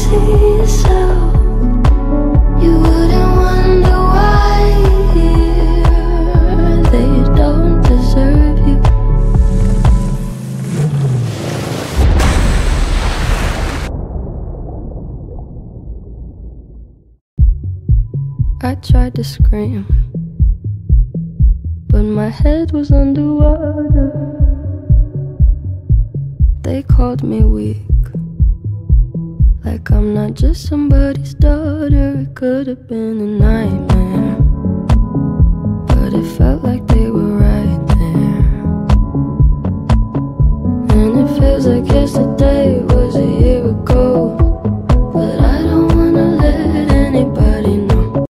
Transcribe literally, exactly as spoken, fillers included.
see yourself, you wouldn't wonder why they don't deserve you. I tried to scream, but my head was underwater. They called me weak, like I'm not just somebody's daughter. It could have been a nightmare.